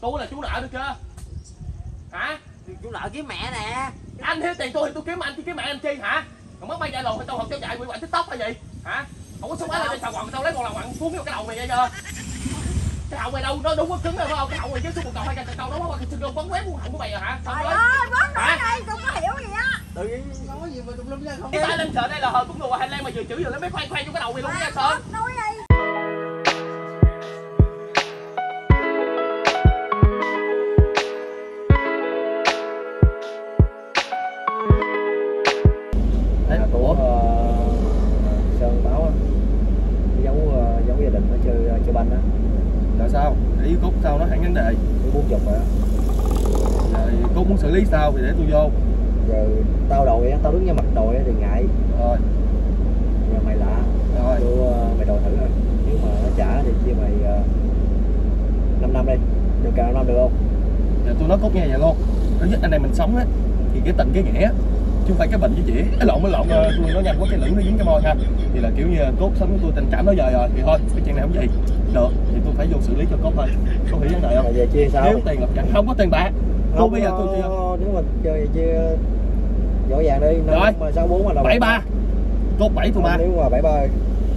Tôi là chú nợ được chưa? Hả? Chú nợ kiếm mẹ nè. Anh thiếu tiền tôi thì tôi kiếm anh chứ kiếm mẹ anh chi hả? Còn mất 3 giai lồn hay tao học cho chạy quỷ quậy TikTok hay gì? Hả? Không có số máy lên trên sào quặng tao lấy một lần quặng cuốn vô cái đầu mày nghe chưa? Cái họng mày đâu nó đúng có cứng rồi phải không? Cái họng mày chứ số một đầu hay cái đầu đó qua cái xương quấn quét của họng của mày rồi hả? Trời ơi, bớt nói đây, tôi có hiểu gì á. Tự nhiên nói gì mà tùm lum lên không? Cái tay lên sợ đây là hờ cũng ngồi hay lên mà vừa chửi vừa lấy mấy khoan vô cái đầu mày luôn nha Sơn. Nói đi. Sơn báo á, giấu gia đình nó chơi banh á. Là sao? Ý Cúc sao nó hẳn vấn đề? Tôi 40 rồi. Rồi Cúc muốn xử lý sao thì để tôi vô. Rồi tao đòi á, tao đứng với mặt đòi thì ngại. Rồi. Giờ mày lạ. Rồi. Mày đòi thử thôi. Nếu mà nó trả thì chia mày 5 năm đi. Được cào 5 năm được không? Giờ tôi nói Cúc nghe vậy luôn. Thứ nhất anh em mình sống á thì cái tình cái nghĩa chứ không phải cái bệnh với chỉ cái lộn tôi nói nhanh quá cái lưỡi nó dính cái môi ha, thì là kiểu như Cốt sống với tôi tình cảm đó giờ rồi thì thôi cái chuyện này không gì được thì tôi phải vô xử lý cho Cốt thôi. Có hiểu vấn đề không? Về chia sao? Thiếu tiền gặp chẳng không có tiền bạc. Tôi bây giờ tôi chia. Nếu mà chơi chia rõ ràng đi. Rồi. Mà 64 mà là 73. Cốt 7 tôi 3. Nếu mà 73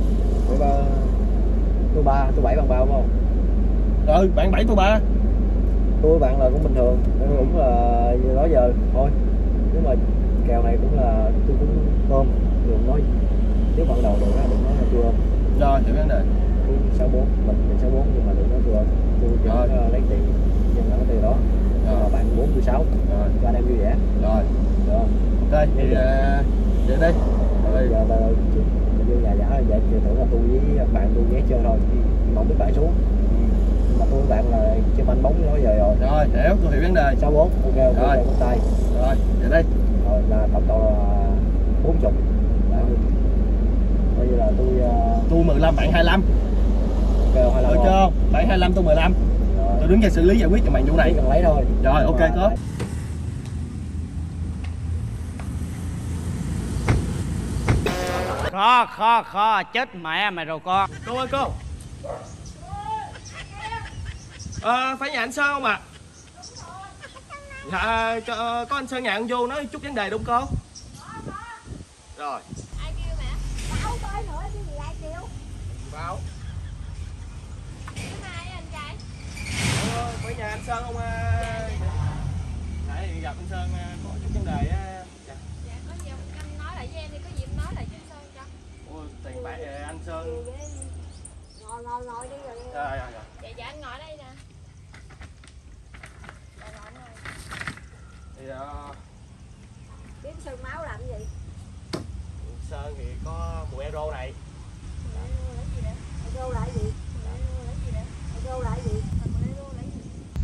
tôi 3, tôi 7 bằng 3 đúng không? Rồi bạn 7 tôi 3. Tôi bạn là cũng bình thường, cũng là đó giờ thôi. Nếu mà kèo này cũng là tôi cũng ôm, đừng nói nếu bạn đầu được á đừng nói là tôi ôm. Rồi hiểu vấn đề. Tôi 64, mình 64 nhưng mà đừng nói tôi ôm. Tôi chỉ lấy tiền nhưng mà cái tiền đó. Rồi bạn 4 tôi 6. Rồi cho anh em vui vẻ. Rồi. Được không? Ok thì để đi. Rồi giờ mình vô nhà giả vậy thì tưởng là tôi với bạn tôi ghé chơi thôi, không biết bạn xuống. Mà tôi với bạn là chơi banh bóng nói giờ rồi. Rồi hiểu, tôi hiểu vấn đề. 64, ok rồi. Tay. Rồi, về đi. Rồi là tổng cộng là 40. Bây giờ là tôi 15 bạn 25. Ok 25. Được chưa? Bạn 25 tôi 15. Rồi. Tôi đứng ra xử lý giải quyết cho mày vụ này. Chỉ cần lấy thôi. Rồi ok có. Kho chết mẹ mày rồi con. Cô ơi cô. Phải nhà anh Sơn không ạ? Dạ có anh Sơn nhà anh vô nói chút vấn đề đúng không cô? Rồi. Ai kêu mẹ? Báo tới nữa chứ gì ai kêu? Báo. Ai anh trai? Phải nhà anh Sơn không? Nãy gặp anh Sơn có chút vấn đề á. Dạ có gì anh nói lại với em đi, có gì em nói lại cho anh Sơn cho. Ôi tiền bạc anh Sơn. Ngồi đi rồi. Rồi. Dạ anh ngồi đây nè. Thì Kiếm Sơn máu làm gì? Sơn thì có mùa Euro này. Lấy gì nè? Euro lại gì? Lấy gì nè? Euro lại gì? Euro lấy gì?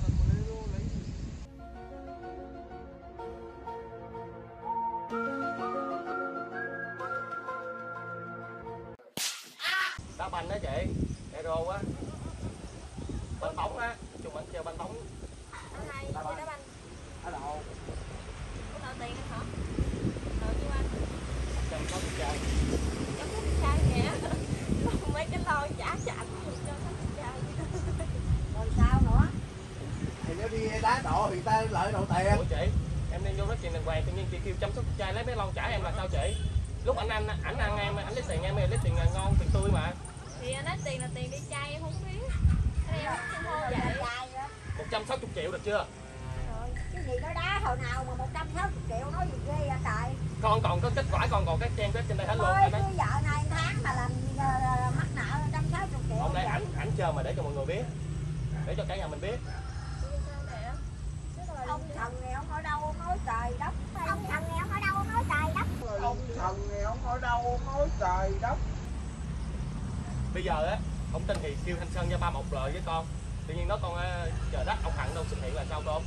Đá banh đó chị, Euro á. Banh bóng á, chung anh chơi banh bóng. Anh hay chơi đá banh. Ở đâu? Có nợ tiền hả? Nợ nhiêu anh? 160 chai. 160 chai kìa. Mấy cái lon trả cho anh cho 160 chai. Rồi sao nữa? Thì nếu đi đá độ thì ta lợi độ tiền. Ủa chị, em đang vô nói chuyện đàng hoàng, tự nhiên chị kêu chăm sóc chai lấy mấy lon trả em là sao chị? Lúc ảnh ăn em, ảnh lấy tiền em lấy tiền ngon, tiền tươi mà. Thì anh nói tiền là tiền đi chai em không biết. Em không mua vậy. 160 triệu được chưa? Rồi, cái gì nó đá hồi nào mà 160 triệu nói gì ghê vậy trời. Con còn có kết quả, con còn cái trang web trên đây hết luôn. Ôi, cái vợ này tháng mà làm mắc nợ 160 triệu. Hôm nay ảnh chờ mà để cho mọi người biết, để cho cả nhà mình biết. Ông thần này ông ở đâu ông nói trời đất. Ông thần này ông ở đâu ông nói trời đất. Ông thần này ông ở đâu ông nói trời đất. Bây giờ á, ông tin thì kêu Thanh Sơn cho ba một lời với con. Tự nhiên nó con chờ đất ông Hận đâu xuất hiện là sao con?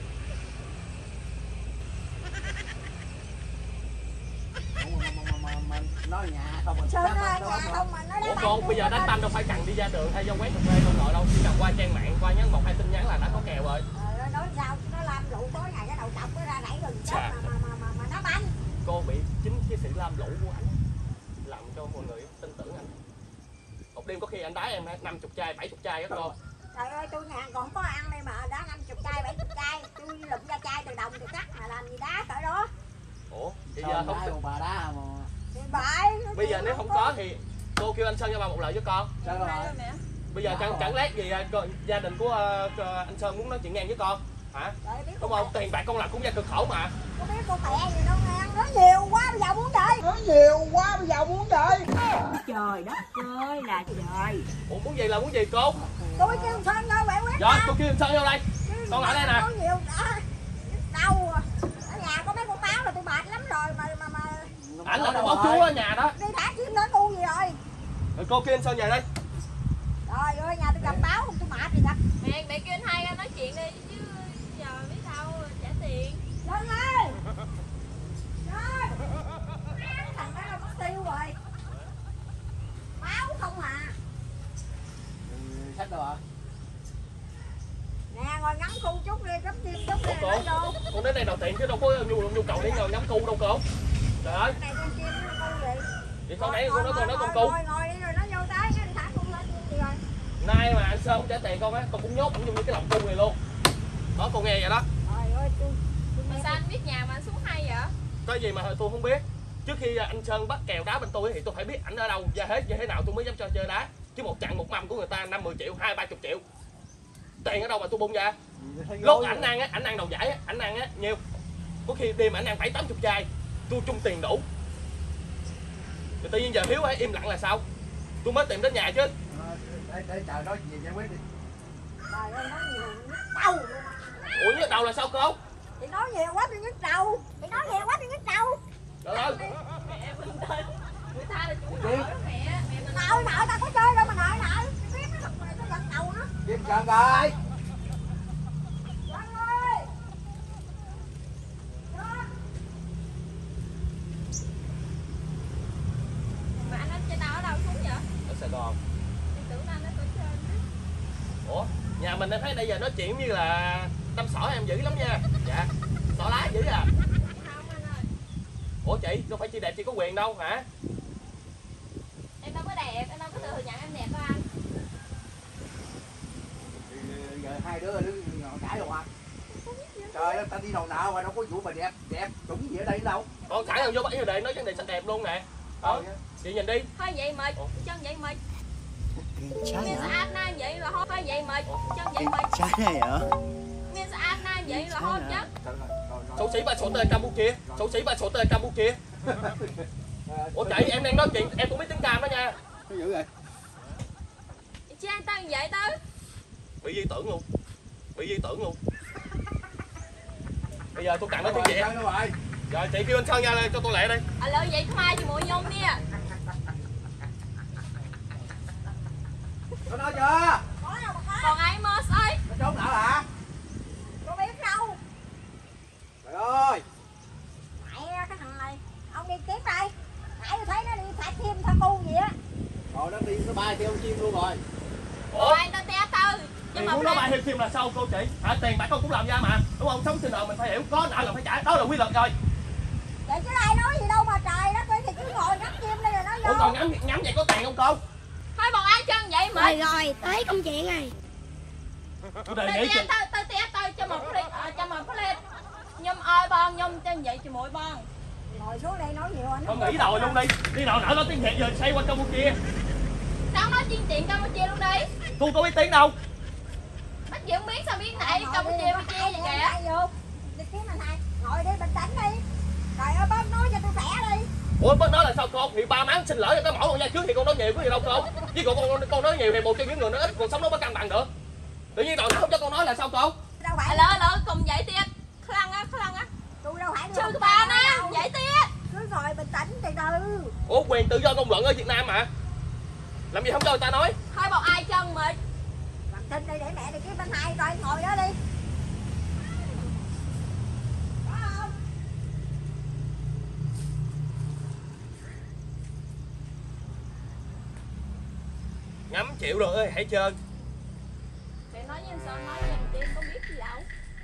Nói nhà không mình. Sơn ơi, nhà không mà nó Ủa con, bây giờ đánh banh đâu phải cần đi ra đường hay ra quán cà phê đâu gọi đâu, chỉ cần qua trang mạng, qua nhắn 1-2 tin nhắn là đã có kèo rồi. Nói sao nó làm lụ tối ngày cái đầu trọc nó ra đẩy rừng chết mà nó banh. Cô bị chính cái sự lam lũ của anh làm cho mọi người tin tưởng anh. Một đêm có khi anh đá em 50 chai, 70 chai đó cô. Trời ơi tôi nhà còn có ăn đây mà đá giờ không một bà đá mà. Thì bậy. bây giờ nếu không có thì cô kêu anh Sơn cho bà một lời với con. Sao rồi? Mẹ. Bây giờ chẳng lẽ gì gia đình của anh Sơn muốn nói chuyện ngang với con hả? Đúng không? Tiền bạc con làm cũng ra cực khổ mà. Có biết cô mẹ gì đâu ngang, nói nhiều quá bây giờ muốn chơi. Nói nhiều quá bây giờ muốn chơi. Trời đất ơi là trời. Ủa muốn gì là muốn gì cô? Tôi kêu Sơn vô bạn quyết. Rồi cô kêu anh Sơn vô đây. Con lại đây nè. Nói nhiều đã. Đau à. Ở nhà có mấy con báo là tôi mệt lắm rồi mà Ảnh là bố chú ở nhà đó. đi thả chim đến u gì rồi. Rồi cô kêu anh Sơn về đây. Trời ơi nhà tôi gặp báo không tôi mệt gì gặp. Mẹ kêu anh hai ra nói chuyện đi chứ giờ biết sao trả tiền. Lên ơi. Rồi. Thằng đó là mất tiêu rồi. Báo không à. Sách đâu ạ? Nè ngồi ngắm cu chút đi, cắm chim chút Ủa đi. cô? Con đến đây đầu tiện chứ đâu có nhu cầu để ngồi ngắm cu đâu cô. Trời ơi. Cái này con chim nó cu gì? Vậy sao nãy con nói con cu. Ngồi đi rồi nó vô tới cái thả cu lên gì rồi. Nay mà anh Sơn không trả tiền con á, con cũng nhốt cũng như cái lòng cu này luôn. Đó con nghe vậy đó. Trời ơi tôi Mà sao anh biết nhà mà anh xuống hay vậy? Cái gì mà tôi không biết. Trước khi anh Sơn bắt kèo đá bên tôi thì tôi phải biết ảnh ở đâu ra hết như thế nào tôi mới dám cho chơi đá. Chứ một chặng một mâm của người ta 50 triệu, 20-30 triệu. Tiền ở đâu mà tôi bung ra. Lúc ảnh ăn á, ảnh ăn đầu giải á, ảnh ăn á nhiều. Có khi đêm ảnh ăn 7-80 chai. Tôi chung tiền đủ. Rồi tự nhiên giờ Hiếu ấy im lặng là sao? Tôi mới tìm đến nhà chứ. Để chờ nói gì giải quyết đi. trời ơi nói nhiều nhức đầu. Ủa nhức đầu là sao cô? Thì nói nhiều quá tôi nhức đầu. Thì nói nhiều quá tôi nhức đầu. Trời ơi. Mẹ bình tĩnh. Người ta là chủ nợ đó mẹ mình Nợ ta có chơi đâu mà nợ. Biết nó thật mà nó giật đầu nó. Kiếm Sơn ơi. Sơn ơi. mà anh trên tao ở đâu xuống vậy? Ở Sài Gòn. Em tưởng anh ở trên chứ. Ủa? Nhà mình em thấy bây giờ nói chuyện như là đâm sỏi em dữ lắm nha. Dạ. Sọ lá dữ à. Không anh ơi. Ủa chị, đâu phải chị đẹp chị có quyền đâu hả? Em đâu có đẹp, em đâu có thừa nhận em đẹp đâu anh. Giờ hai đứa đứng cãi đâu à? Trời ơi, ta đi đầu nào mà đâu có vụ mà đẹp đúng gì ở đây đâu. Con cãi thằng vô bẫy rồi để nói vấn đề xinh đẹp luôn nè. Đó. Chị nhìn đi. Thôi vậy mệt, chân vậy mệt. Sao Miếng vậy? anh na vậy là thôi vậy mệt, chân vậy mệt. Sao vậy? Miếng anh na vậy là thôi chứ. Xấu xí bà sổ tê Campuchia. Xấu xí bà sổ tê Campuchia. Ủa chị em đang nói chuyện em cũng biết tiếng Cam đó nha. Cái dữ vậy? Chứ anh tao vậy tao. Bị di tưởng luôn. Bị di tưởng luôn. Bây giờ tôi cần nói tiếng gì em. Rồi chị kêu anh Sơn ra cho tôi lẹ đi. Lợi vậy không ai cho mùi nhung đi à. Có nói chưa? Có đâu mà có. Còn ai mơ ơi. Nó trốn nợ hả? Có biết đâu. Trời ơi. Mẹ cái thằng này. Ông đi kiếm đây. Nãy tôi thấy nó đi thả chim thả cu gì á. Rồi nó đi nó bay theo chim luôn rồi. Ủa? Anh tao té tao. Thì muốn nói bài hiệp phim là sao cô chị? Hả tiền bạc con cũng làm ra mà. Đúng không? Sống sinh nợ mình phải hiểu. Có nợ là phải trả. Đó là quy luật rồi. Vậy chứ ai nói gì đâu mà trời đất ơi thì cứ ngồi ngắm chim đây rồi nói vô. Ủa còn ngắm vậy có tiền không cô? Thôi bọn ai chân vậy mệt. Rồi tới công chuyện này. Tôi đề nghị chị. Tao té tao cho một ly nhum ơi bon nhum trên vậy cho mỗi bon. Ngồi xuống đây nói nhiều anh. Con nghĩ đòi luôn đi. Đi nào nở nói tiếng Việt giờ xây qua Campuchia. Sao nói chuyên chuyện Campuchia luôn đi. Cô có biết tiếng đâu. Bác Diệu biết sao biết nãy Campuchia gì kìa. Đi kiếm anh hai. Ngồi đi bình tĩnh đi. Trời ơi bớt nói cho tôi khỏe đi. Ủa bớt nói là sao con? Thì ba má xin lỗi cho cái mẫu con ra trước thì con nói nhiều có gì đâu con. Chứ còn con nói nhiều thì một trong những người nó ít cuộc sống nó mới cân bằng được. Tự nhiên rồi không cho con nói là sao con? Đâu phải. Lỡ cùng vậy tiết. Khăn á. Tôi đâu phải. Sư ba nó vậy tiết. Cứ ngồi bình tĩnh từ từ. Ủa quyền tự do ngôn luận ở Việt Nam mà. Làm gì không cho người ta nói? Thôi bọn ai chân mệt. Bằng tin đây để mẹ đi kiếm anh hai coi ngồi đó đi. Có không? Ngắm chịu rồi ơi hãy trơn. Phải nói với anh Sơn nói với anh Tiên có biết gì đâu.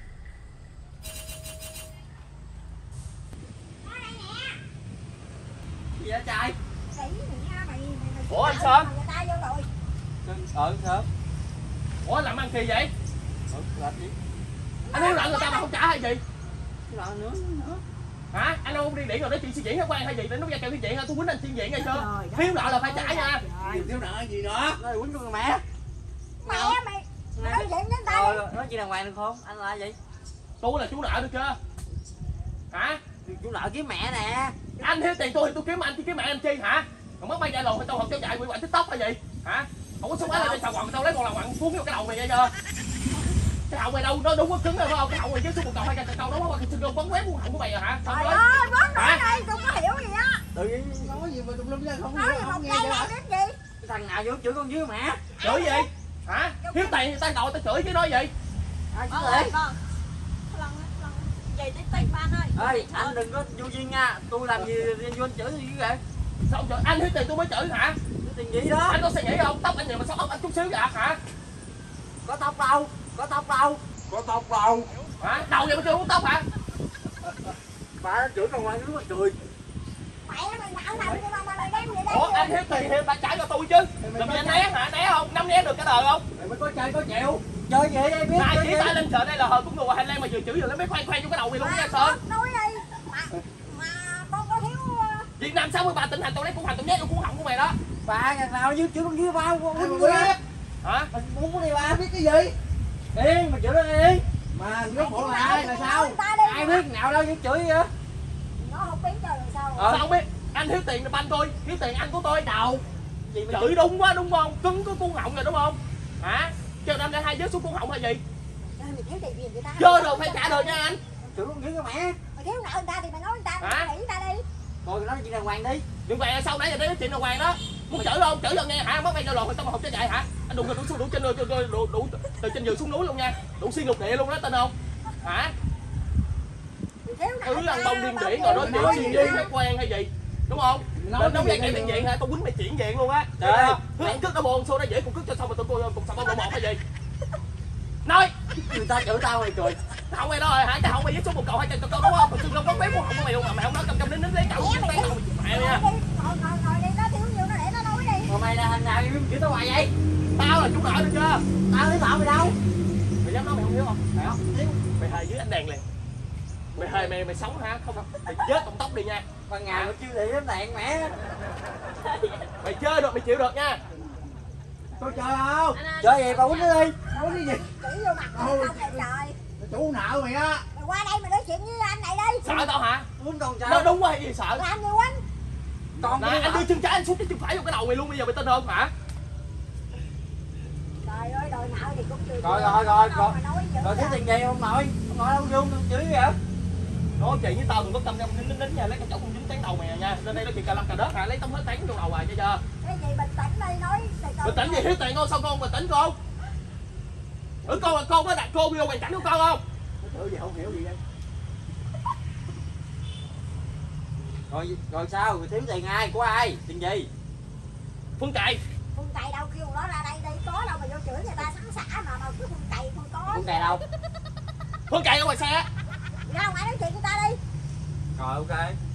Nói đây nè. Gì vậy trai? Kỹ mày mày. Ủa anh Sơn? Người ta vô rồi. Sớm. Ủa làm ăn kỳ vậy? Làm gì? Anh nói lợn người ta mà không trả hay gì? Làm nữa. Hả? Anh không đi điện rồi nói chuyện suy diễn hả quan hay gì? Để nó ra kêu suy diễn hả? Tôi quýnh anh suy diễn nghe chưa? Thiếu nợ là phải trả nha. Thiếu nợ gì nữa? Nói quýnh con mẹ. Mẹ mày nói chuyện đến tay. Nói chuyện đàng hoàng được không? Anh là gì? Tôi là chú nợ được chưa? Hả? Chú nợ kiếm mẹ nè. Anh thiếu tiền tôi thì tôi kiếm anh chứ kiếm mẹ anh chi hả? Còn mất bay ra lồn hay tao học cháu chạy quỷ quạnh TikTok hay gì? Hả? Không có số máy là trên sào quần tao lấy một lần quặng cuốn vô cái đầu mày nghe chưa? Cái họng mày đâu nó đúng có cứng đâu phải không? Cái họng mày với số một cầu hay cái cầu đó qua cái xương quấn quét cuốn họng của mày rồi hả? Sao Trời nói? ơi, bớt nói đây, tôi có hiểu gì á. Tự nhiên Nói gì mà tùm lum ra không Nói hiểu, gì một không nghe cây chưa? này đến gì? thằng nào vô chửi con dưới mẹ. Chửi gì? Hả? Thiếu tiền thì tao đòi tao chửi chứ nói gì? Con ơi, con. Lần vậy tới tay ban ơi. Ê, anh đừng có vô duyên nha. Tôi làm gì vô anh chửi gì vậy? Sao không chửi? Anh thiếu tiền tôi mới chửi hả? Cái tiền gì đó? Anh có suy nghĩ không? Tóc anh nhìn mà sao ốc anh chút xíu vậy hả? Có tóc đâu? Có tóc đâu? Có tóc đâu? Hả? Đầu vậy mà chưa hút tóc hả? Bà nó chửi con ngoan lúc mà cười. Mẹ mày nạo nào đi mà mày đem vậy Ủa đây. anh thiếu tiền thì bà trả cho tôi chứ. Làm gì anh né hả? Né không? 5 né được cả đời không? Mày mới có chơi có chịu. Chơi gì đây biết? Này Chơi chỉ gì? tay lên trời đây là hờ cũng ngồi Hà Lan mà vừa chửi vừa lấy mấy khoan khoan vô cái đầu mày luôn nha Sơn. Nói đi. Mà con có thiếu Việt Nam 63 tỉnh thành tao lấy cuốn hành tao nhét vô cuốn họng của mày đó. Bà ngày nào dưới chửi con dưới bao con Mày quýnh biết. quá. Hả? Mình muốn cái này ba. Biết cái gì? Điên mà chửi nó đi. Mà nó bộ là ai là sao? Ai biết nào đâu chứ chửi vậy? nó không biết trời rồi sao. Sao không biết? Anh thiếu tiền thì banh tôi, thiếu tiền ăn của tôi. Đâu? Gì mà Chửi đúng quá đúng không? Cứng có cuốn họng rồi đúng không? Hả? Cho nên hai vết xuống cuốn họng hay gì? Mày thiếu tiền gì người ta. Chơi rồi phải trả đời nha anh. chửi con dưới cái mẹ. Mày thiếu nợ người ta thì mày nói người ta, Hả? mày nghĩ người ta đi. Rồi nói chuyện đàng hoàng đi. Đừng về sau nãy giờ tới nói chuyện đàng hoàng đó. Muốn chửi không? Chửi rồi nghe hả? Mất bay ra lò tao mà học cho chạy hả? Anh đụng xuống đủ trên đủ từ trên giường xuống núi luôn nha. Đủ xuyên lục địa luôn đó tin không? Hả? Mày thiếu nợ người ta, Ăn bông điên tao điển kêu rồi mày nói gì chuyện đi. chuyện hay quen hay gì? Đúng không? Lên nấu ra kẻ chuyện diện hả? Tao quýnh mày chuyện diện luôn á. Trời ơi. Hướng cất nó buồn xô nó dễ cùng cất cho xong rồi tụi cô cùng sập một hay gì? Nói Người ta chửi tao mày cười. không mày đó rồi hả? Cái họng mày với số một cầu hay cái cầu đúng không? Mà xương lông bén của họng của mày luôn mà mày không nói cầm nín lấy cậu Mẹ tay đầu mẹ nha. ngồi đi, nó thiếu nhiêu nó để nó nói đi. Mà mày là thằng nào chửi tao hoài vậy? Tao là chú nợ được chưa? Tao lấy bảo mày đâu? Mày dám nói mày không thiếu không? Phải không? Mày hề dưới ánh đèn liền. Mày hề mày sống hả? Không không. Mày chết cộng tóc đi nha. Ban ngày mà chưa để đến đèn mẹ. Mày chơi được mày chịu được nha. Tôi chơi không? Chơi gì bà quýnh nó đi. Nói cái gì? Chỉ vô mặt mày không này trời. Chủ nợ mày á. Mày qua đây mày nói chuyện với anh này đi. Sợ tao hả? Quýnh con Nó sao? đúng quá hay gì sợ? Làm gì quýnh? Con Nè anh đưa chân trái anh xuống cái chân phải vô cái đầu mày luôn bây giờ mày tin không hả? Trời ơi đòi nợ thì cũng chưa. Rồi thiếu tiền gì ông nội? Ông nội đâu vô chửi vậy? Nói chuyện với tao đừng có cầm nín nha, lấy cái chậu không dính tán đầu mày nha. Lên đây nói chuyện cà lâm cà đất hả? Lấy tấm hết tán vô đầu mày cho chưa? Cái gì bình tĩnh đây nói. Bình tĩnh gì thiếu tiền không? Sao con bình tĩnh con? Con có đặt cô vô hoàn cảnh của con không? Hiểu gì không hiểu gì vậy? Rồi sao? Rồi thiếu tiền ai? Của ai? Tiền gì? Phương cày. Phương cày đâu kêu nó ra đây đây có đâu mà vô chửi người ta sẵn sả mà cứ phương cày không có. Con cày đâu? Phương cày ở ngoài xe. Ra ngoài nói chuyện người ta đi. Rồi ok.